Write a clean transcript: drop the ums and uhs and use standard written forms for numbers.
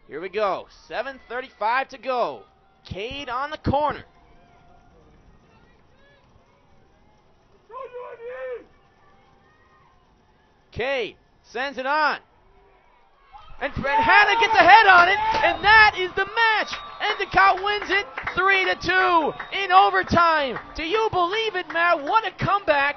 Here we go. 7:35 to go. Cade on the corner. Cade sends it on. And Hanna gets a head on it, and that is the match. Endicott wins it 3-2 in overtime. Do you believe it, Matt? What a comeback.